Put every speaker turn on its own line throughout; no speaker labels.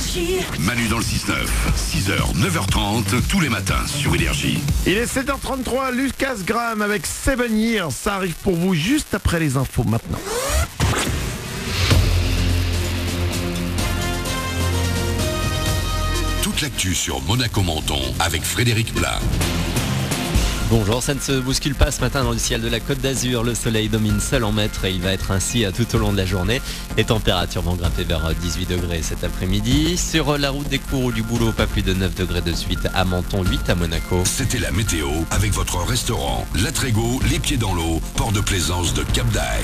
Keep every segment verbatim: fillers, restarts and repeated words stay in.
Énergie.
Manu dans le six neuf, six heures, neuf heures trente, tous les matins sur Énergie.
Il est sept heures trente-trois, Lucas Graham avec Seven Years. Ça arrive pour vous juste après les infos maintenant.
Toute l'actu sur Monaco Menton avec Frédéric Plat.
Bonjour, ça ne se bouscule pas ce matin dans le ciel de la Côte d'Azur. Le soleil domine seul en maître et il va être ainsi tout au long de la journée. Les températures vont grimper vers dix-huit degrés cet après-midi. Sur la route des cours ou du boulot, pas plus de neuf degrés de suite à Menton, huit à Monaco.
C'était la météo avec votre restaurant La Trégo, les pieds dans l'eau, port de plaisance de Cap d'Aille.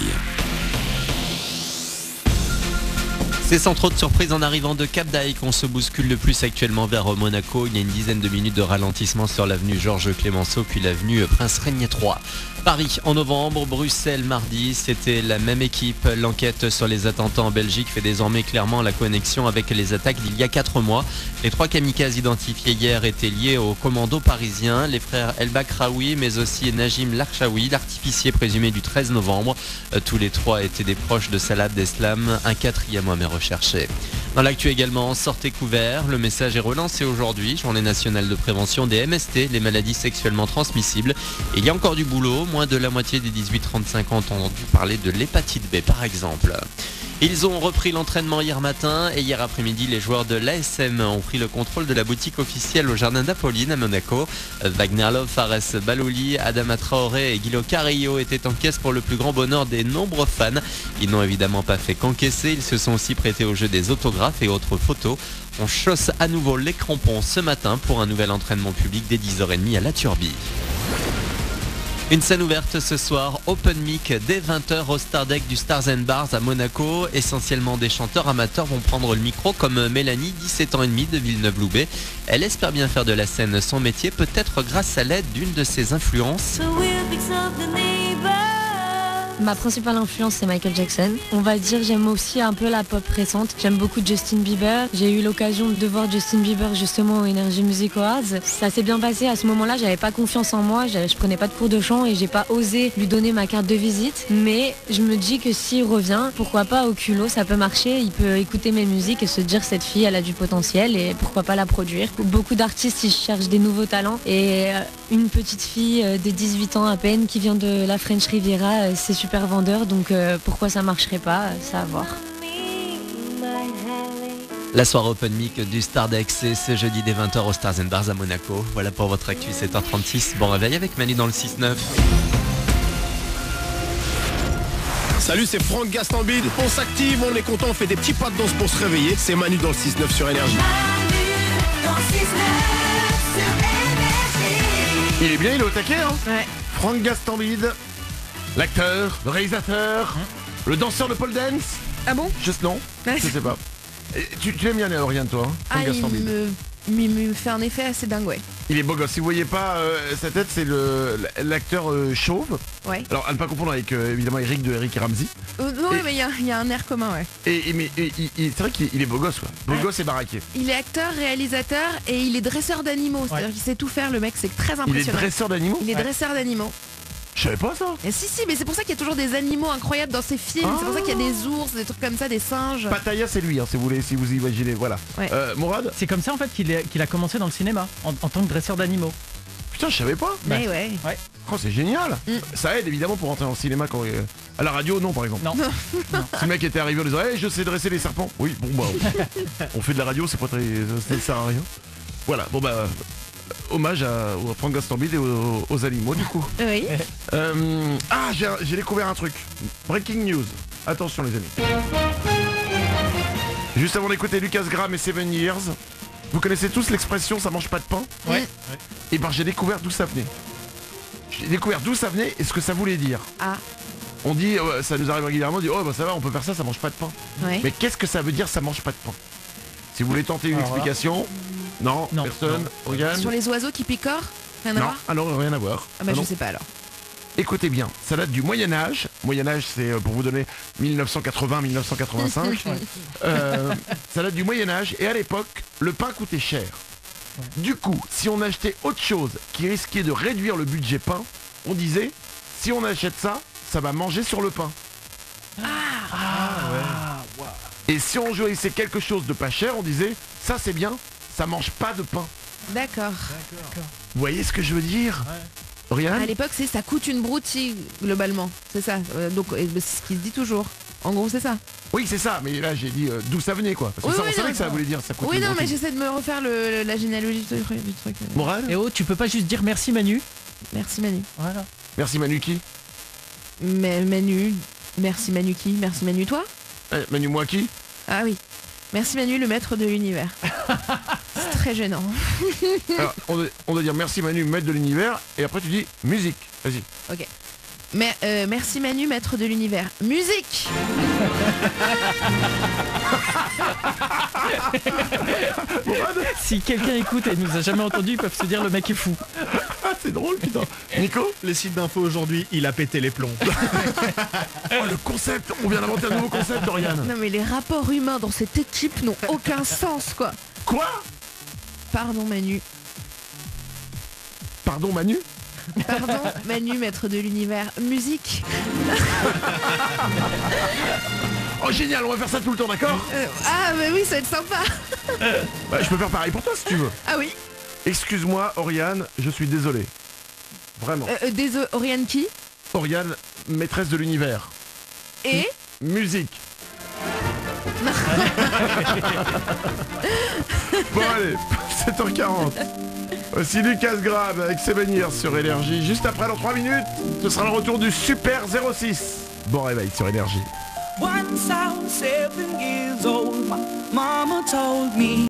C'est sans trop de surprises en arrivant de Cap d'Aille qu'on se bouscule le plus actuellement vers Monaco. Il y a une dizaine de minutes de ralentissement sur l'avenue Georges Clémenceau puis l'avenue Prince Régnier trois. Paris en novembre, Bruxelles mardi, c'était la même équipe. L'enquête sur les attentats en Belgique fait désormais clairement la connexion avec les attaques d'il y a quatre mois. Les trois kamikazes identifiés hier étaient liés aux commandos parisiens, les frères El Bakraoui mais aussi Najim Larchaoui, l'artificier présumé du treize novembre. Tous les trois étaient des proches de Salah Abdeslam, un quatrième homme est recherché. Dans l'actu également, sortez couverts, le message est relancé aujourd'hui, journée nationale de prévention des M S T, les maladies sexuellement transmissibles. Et il y a encore du boulot, moins de la moitié des dix-huit trente-cinq ans ont entendu parler de l'hépatite B par exemple. Ils ont repris l'entraînement hier matin et hier après-midi, les joueurs de l'A S M ont pris le contrôle de la boutique officielle au Jardin d'Apolline à Monaco. Wagner Love, Fares Balouli, Adama Traoré et Guilo Carrillo étaient en caisse pour le plus grand bonheur des nombreux fans. Ils n'ont évidemment pas fait qu'encaisser, ils se sont aussi prêtés au jeu des autographes et autres photos. On chausse à nouveau les crampons ce matin pour un nouvel entraînement public dès dix heures trente à la Turbie. Une scène ouverte ce soir, Open Mic dès vingt heures au Star Deck du Stars and Bars à Monaco. Essentiellement des chanteurs amateurs vont prendre le micro comme Mélanie, dix-sept ans et demi de Villeneuve-Loubet. Elle espère bien faire de la scène son métier, peut-être grâce à l'aide d'une de ses influences.
Ma principale influence c'est Michael Jackson. On va dire j'aime aussi un peu la pop récente. J'aime beaucoup Justin Bieber. J'ai eu l'occasion de voir Justin Bieber justement au Energy Music Awards. Ça s'est bien passé à ce moment-là, j'avais pas confiance en moi, je prenais pas de cours de chant et j'ai pas osé lui donner ma carte de visite. Mais je me dis que s'il revient, pourquoi pas au culot, ça peut marcher. Il peut écouter mes musiques et se dire cette fille elle a du potentiel et pourquoi pas la produire. Beaucoup d'artistes ils cherchent des nouveaux talents et une petite fille de dix-huit ans à peine qui vient de la French Riviera, c'est super super vendeur, donc euh, pourquoi ça marcherait pas, ça à voir.
La soirée Open Mic du Star Deck, c'est ce jeudi dès vingt heures au Stars and Bars à Monaco. Voilà pour votre actu, sept heures trente-six. Bon réveil avec Manu dans le six neuf.
Salut, c'est Franck Gastambide. On s'active, on est content, on fait des petits pas de danse pour se réveiller. C'est Manu dans le six neuf sur Énergie. Il est bien, il est au taquet, hein.
Ouais.
Franck Gastambide, l'acteur, le réalisateur, mmh. le danseur de pole dance.
Ah bon?
Juste non,
ouais.
Je sais pas. Et tu, tu aimes bien Oriane, toi, hein, Franck
Ah,
Gastambide.
il me, il me fait un effet assez dingue, ouais.
Il est beau gosse. Si vous voyez pas euh, sa tête, c'est le l'acteur euh, chauve.
Ouais.
Alors à ne pas confondre avec euh, évidemment Eric de Eric et Ramsey.
Euh, non,
et,
mais il y, y a un air commun, ouais.
Et, et mais et, et, c'est vrai qu'il est beau gosse, quoi. Beau ouais. gosse et baraqué.
Il est acteur, réalisateur et il est dresseur d'animaux. Ouais. C'est-à-dire qu'il sait tout faire, le mec, c'est très impressionnant.
Il est dresseur d'animaux.
Il est
ouais.
dresseur d'animaux.
Je savais pas ça.
Et si si, mais c'est pour ça qu'il y a toujours des animaux incroyables dans ces films. Ah. C'est pour ça qu'il y a des ours, des trucs comme ça, des singes.
Pattaya, c'est lui, hein, si vous voulez, si vous imaginez, voilà.
Ouais.
Euh, Mourad.
C'est comme ça en fait qu'il, est, qu'il a commencé dans le cinéma, en, en tant que dresseur d'animaux.
Putain, je savais pas.
Mais bah. ouais.
ouais.
Oh, c'est génial. Mm. Ça aide évidemment pour rentrer dans le cinéma quand euh, à la radio, non, par exemple.
Non.
non. Si le mec était arrivé en disant, hey, je sais dresser les serpents. Oui, bon bah, on fait de la radio, c'est pas très, ça sert à rien. Voilà, bon bah. Hommage à, à Franck Gastambide et aux, aux animaux du coup.
Oui.
Euh, ah, j'ai, j'ai découvert un truc. Breaking news. Attention les amis. Juste avant d'écouter Lucas Graham et Seven Years, vous connaissez tous l'expression ça mange pas de pain?
Ouais.
Et ben j'ai découvert d'où ça venait. J'ai découvert d'où ça venait et ce que ça voulait dire.
Ah.
On dit, euh, ça nous arrive régulièrement, on dit oh bah ça va, on peut faire ça, ça mange pas de pain.
Ouais.
Mais qu'est-ce que ça veut dire ça mange pas de pain? Si vous voulez tenter une
Alors
explication. Là. Non, non, personne, regarde.
Sur les oiseaux qui picorent? Rien
non,
à voir?
ah non, rien à voir.
Ah bah
ah
je sais pas alors.
Écoutez bien, ça date du Moyen-Âge. Moyen-Âge, c'est pour vous donner mille neuf cent quatre-vingts à mille neuf cent quatre-vingt-cinq. euh, ça date du Moyen-Âge et à l'époque, le pain coûtait cher. Ouais. Du coup, si on achetait autre chose qui risquait de réduire le budget pain, on disait, si on achète ça, ça va manger sur le pain.
Ah,
ah ouais.
Et si on choisissait quelque chose de pas cher, on disait ça c'est bien, ça mange pas de pain.
D'accord.
Vous voyez ce que je veux dire? Oriane?
À l'époque, c'est ça coûte une broutille, globalement. C'est ça. Euh, donc, euh, c'est ce qui se dit toujours. En gros, c'est ça.
Oui, c'est ça, mais là j'ai dit euh, d'où ça venait quoi. Parce que
Oui,
ça,
oui,
on savait
non,
que ça
non.
voulait dire ça coûte
Oui,
une
non, mais
broutille.
j'essaie de me refaire le, la généalogie du truc. Du truc. euh.
Morale?
Et oh, tu peux pas juste dire merci Manu?
Merci Manu.
Voilà.
Merci Manu qui?
Mais Manu, merci Manu qui? Merci Manu toi?
Eh, Manu moi qui?
Ah oui. Merci Manu, le maître de l'univers. C'est très gênant.
Alors, on doit, on doit dire merci Manu, maître de l'univers, et après tu dis musique. Vas-y.
Ok. Mais euh, merci Manu, maître de l'univers. Musique.
Si quelqu'un écoute et nous a jamais entendu, ils peuvent se dire le mec est fou.
Ah, c'est drôle putain. Nico?
Les sites d'infos aujourd'hui, il a pété les plombs.
Oh, le concept. On vient d'inventer un nouveau concept, Dorian.
Non mais les rapports humains dans cette équipe n'ont aucun sens quoi.
Quoi?
Pardon Manu.
Pardon Manu?
Pardon Manu, maître de l'univers. Musique.
Oh génial, on va faire ça tout le temps, d'accord?
Euh, ah bah oui, ça va être sympa.
Bah, je peux faire pareil pour toi si tu veux.
Ah oui.
Excuse-moi Oriane, je suis désolé. Vraiment.
Euh, euh, désolé, Oriane qui?
Oriane, maîtresse de l'univers.
Et
Musique. Bon allez, sept heures quarante. Voici Lucas Graham avec ses bannières sur Énergie. Juste après, dans trois minutes, ce sera le retour du Super zéro six. Bon réveil sur Énergie.
Once I was seven years old, my mama told me